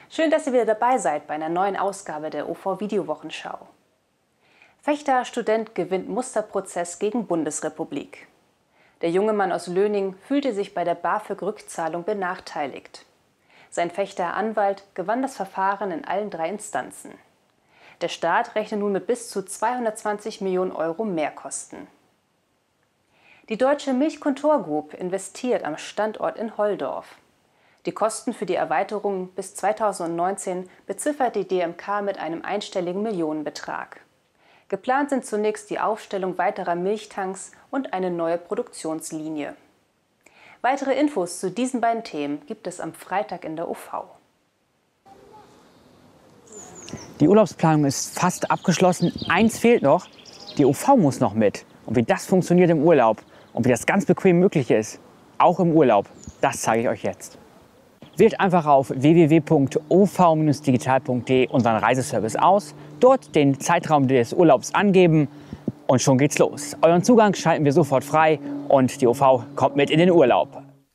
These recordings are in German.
Schön, dass ihr wieder dabei seid bei einer neuen Ausgabe der OV-Videowochenschau. Fechter-Student gewinnt Musterprozess gegen Bundesrepublik. Der junge Mann aus Löning fühlte sich bei der BAföG-Rückzahlung benachteiligt. Sein Fechter-Anwalt gewann das Verfahren in allen 3 Instanzen. Der Staat rechnet nun mit bis zu 220 Millionen Euro Mehrkosten. Die Deutsche Milchkontor Group investiert am Standort in Holdorf. Die Kosten für die Erweiterung bis 2019 beziffert die DMK mit einem einstelligen Millionenbetrag. Geplant sind zunächst die Aufstellung weiterer Milchtanks und eine neue Produktionslinie. Weitere Infos zu diesen beiden Themen gibt es am Freitag in der OV. Die Urlaubsplanung ist fast abgeschlossen. Eins fehlt noch, die OV muss noch mit. Und wie das funktioniert im Urlaub und wie das ganz bequem möglich ist, auch im Urlaub, das zeige ich euch jetzt. Wählt einfach auf www.ov-digital.de unseren Reiseservice aus, dort den Zeitraum des Urlaubs angeben und schon geht's los. Euren Zugang schalten wir sofort frei und die OV kommt mit in den Urlaub.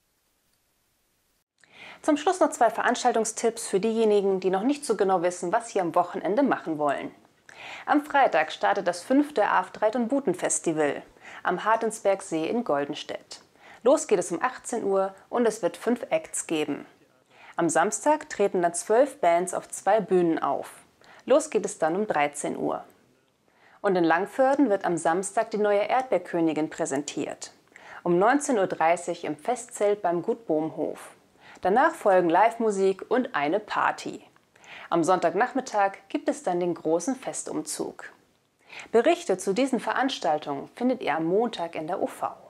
Zum Schluss noch 2 Veranstaltungstipps für diejenigen, die noch nicht so genau wissen, was sie am Wochenende machen wollen. Am Freitag startet das 5. Aftreit- und Butenfestival am Hartensbergsee in Goldenstedt. Los geht es um 18 Uhr und es wird 5 Acts geben. Am Samstag treten dann 12 Bands auf 2 Bühnen auf. Los geht es dann um 13 Uhr. Und in Langförden wird am Samstag die neue Erdbeerkönigin präsentiert. Um 19:30 Uhr im Festzelt beim Gut Bohmhof. Danach folgen Live-Musik und eine Party. Am Sonntagnachmittag gibt es dann den großen Festumzug. Berichte zu diesen Veranstaltungen findet ihr am Montag in der OV.